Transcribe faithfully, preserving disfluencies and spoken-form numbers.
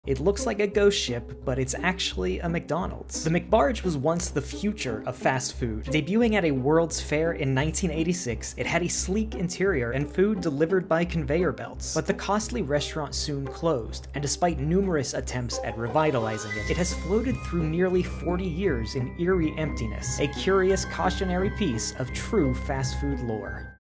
It looks like a ghost ship, but it's actually a McDonald's. The McBarge was once the future of fast food. Debuting at a World's Fair in nineteen eighty-six, it had a sleek interior and food delivered by conveyor belts. But the costly restaurant soon closed, and despite numerous attempts at revitalizing it, it has floated through nearly forty years in eerie emptiness, a curious cautionary piece of true fast food lore.